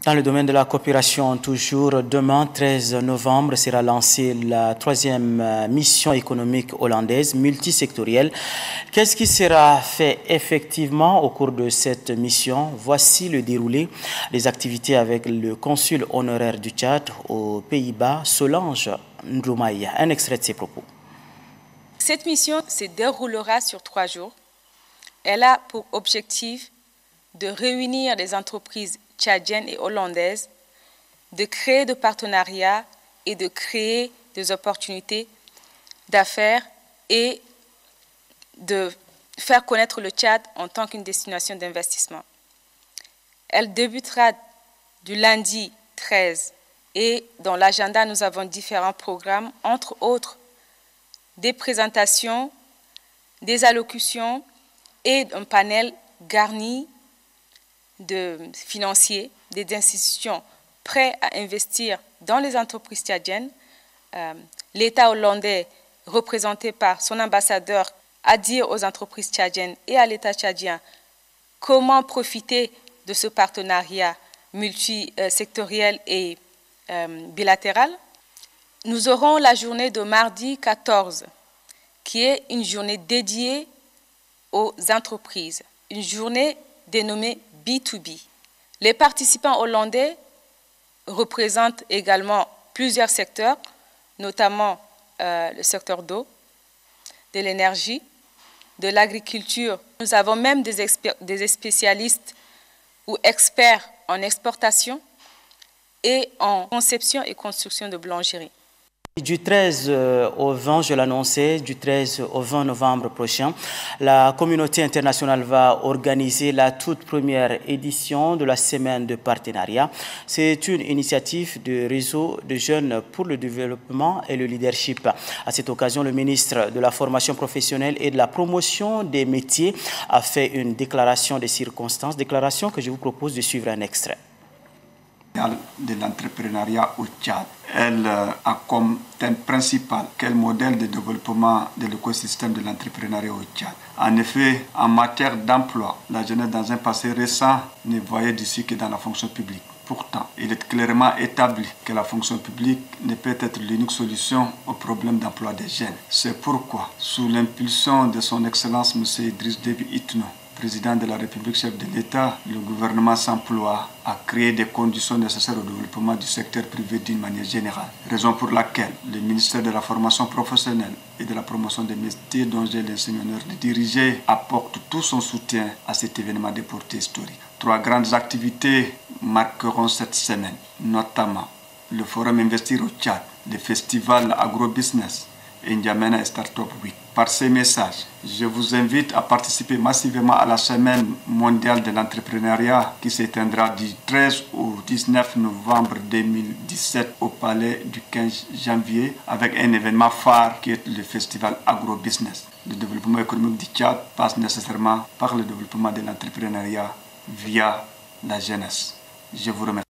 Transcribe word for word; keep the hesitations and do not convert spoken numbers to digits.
Dans le domaine de la coopération, toujours demain, treize novembre, sera lancée la troisième mission économique hollandaise multisectorielle. Qu'est-ce qui sera fait effectivement au cours de cette mission? Voici le déroulé des activités avec le consul honoraire du Tchad aux Pays-Bas, Solange Ndroumaï. Un extrait de ses propos. Cette mission se déroulera sur trois jours. Elle a pour objectif de réunir les entreprises tchadiennes et hollandaises, de créer des partenariats et de créer des opportunités d'affaires et de faire connaître le Tchad en tant qu'une destination d'investissement. Elle débutera du lundi treize et dans l'agenda, nous avons différents programmes, entre autres des présentations, des allocutions et un panel garni de financiers, des institutions prêts à investir dans les entreprises tchadiennes. Euh, L'État hollandais, représenté par son ambassadeur, a dit aux entreprises tchadiennes et à l'État tchadien comment profiter de ce partenariat multisectoriel et euh, bilatéral. Nous aurons la journée de mardi quatorze, qui est une journée dédiée aux entreprises, une journée dénommée B deux B. Les participants hollandais représentent également plusieurs secteurs, notamment euh, le secteur d'eau, de l'énergie, de l'agriculture. Nous avons même des, des spécialistes ou experts en exportation et en conception et construction de boulangeries. Du treize au vingt, je l'annonçais, du treize au vingt novembre prochain, la communauté internationale va organiser la toute première édition de la semaine de partenariat. C'est une initiative du réseau de jeunes pour le développement et le leadership. À cette occasion, le ministre de la formation professionnelle et de la promotion des métiers a fait une déclaration des circonstances, déclaration que je vous propose de suivre un extrait. De l'entrepreneuriat au Tchad. Elle a comme thème principal quel modèle de développement de l'écosystème de l'entrepreneuriat au Tchad. En effet, en matière d'emploi, la jeunesse dans un passé récent ne voyait d'ici que dans la fonction publique. Pourtant, il est clairement établi que la fonction publique ne peut être l'unique solution au problème d'emploi des jeunes. C'est pourquoi, sous l'impulsion de son Excellence M. Idriss Déby Itno, président de la République, chef de l'État, le gouvernement s'emploie à créer des conditions nécessaires au développement du secteur privé d'une manière générale. Raison pour laquelle le ministère de la formation professionnelle et de la promotion des métiers dont j'ai l'insigne honneur de diriger apporte tout son soutien à cet événement de portée historique. Trois grandes activités marqueront cette semaine, notamment le Forum Investir au Tchad, le Festival Agrobusiness et N'Djamena Startup Week. Par ces messages, je vous invite à participer massivement à la Semaine mondiale de l'entrepreneuriat qui s'éteindra du treize au dix-neuf novembre deux mille dix-sept au palais du quinze janvier avec un événement phare qui est le Festival Agrobusiness. Le développement économique du Tchad passe nécessairement par le développement de l'entrepreneuriat via la jeunesse. Je vous remercie.